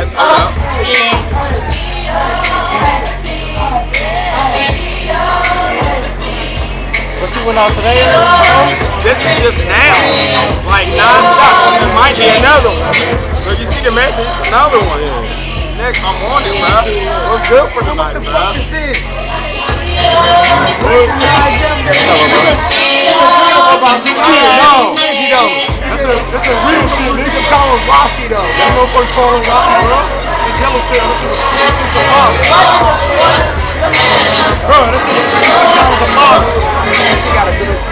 Yes, hold up. What she went out today? This is just now, like non-stop. There might be another one. Look, you see the message? It's another one. Next, I'm on it, bro. What's good for tonight, bro? What is this? No, you don't. This is real shit. Niggas can call him Rocky though. That motherfucker call him Rocky, bro. This yellow shit. This is a mug. Bro, this is a mug. She got a good.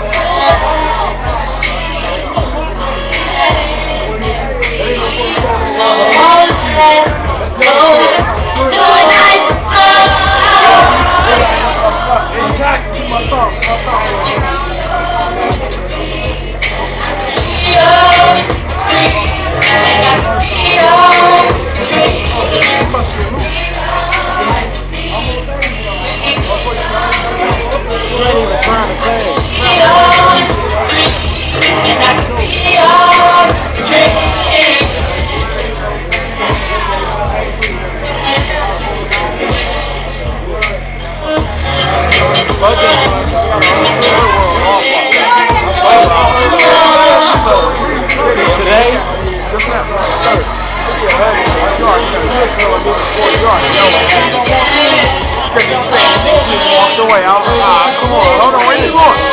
Today, just now, city of heaven, yard, she couldn't even say anything, she just walked away. I was like, come on, hold on, where you going?